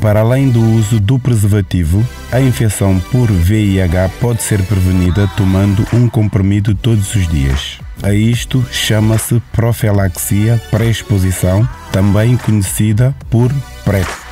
Para além do uso do preservativo, a infecção por VIH pode ser prevenida tomando um comprimido todos os dias. A isto chama-se profilaxia pré-exposição, também conhecida por PrEP.